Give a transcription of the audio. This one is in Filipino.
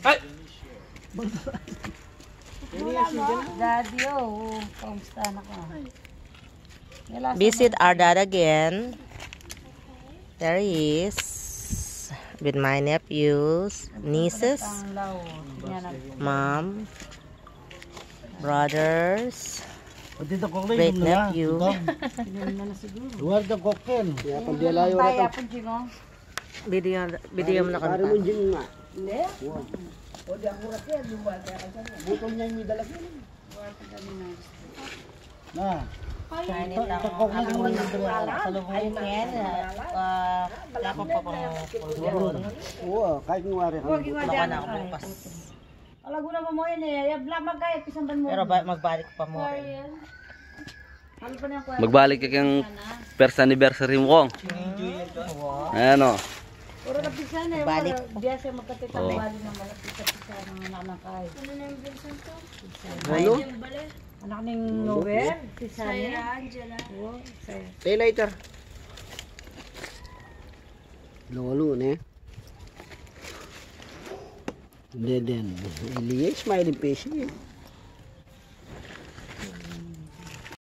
Ay! Daddy, oh. Kamusta na ka? Visit our dad again. There he is. With my nephews, nieces, mom, brothers, great nephew. Luar the koken. Ya pandelayo Kaya na po, Jingo. Video mo na kanta. Hindi. O di ako rake luwa kaya buto niya yung dala ko. Na. Kainit lang ako sa lubong yan. Dapat pa pang pulburon. Oo, kahit ngwari ka. Baka na ako bukas. Alago na mo yan eh. Blamag kayo, pisamban mo. Pero magbalik pa mo. Ano pa niya ko? Magbalik ka kang first anniversary mo kong. Ayan o. Puro na pisan eh. Balik. Diya siya magkatitang Oo. bali ng mga pisa-pisa ng anak kay. Ano na yung Vincent to? Ano? Anak ning Noel, pisa Saya niya. Angela. Oo, saya. Stay later. Lolo ne. Deden. Elias smiling face.